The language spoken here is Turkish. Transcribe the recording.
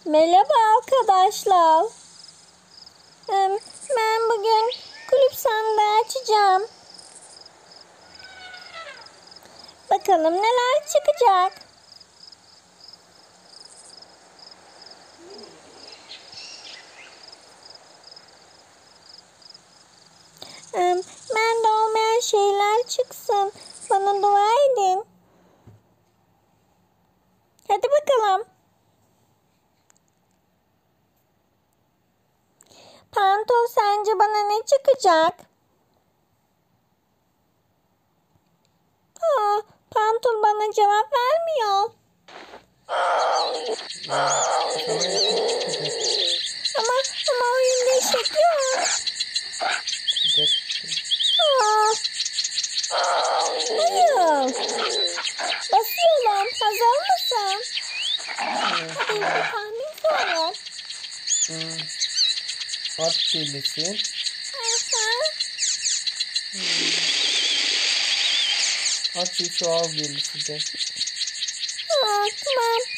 Merhaba arkadaşlar. Ben bugün kulüp sandığı açacağım. Bakalım neler çıkacak. Bende olmayan şeyler çıksın. Bana dua edin. Hadi bakalım. Pantol, sence bana ne çıkacak? Pantol bana cevap vermiyor. Ama oyunda eşek yok. Hayır. Basıyorum. Hazır mısın? Hadi bir tahmin söyle. At delisi. Aksesuar delisi de. Tamam.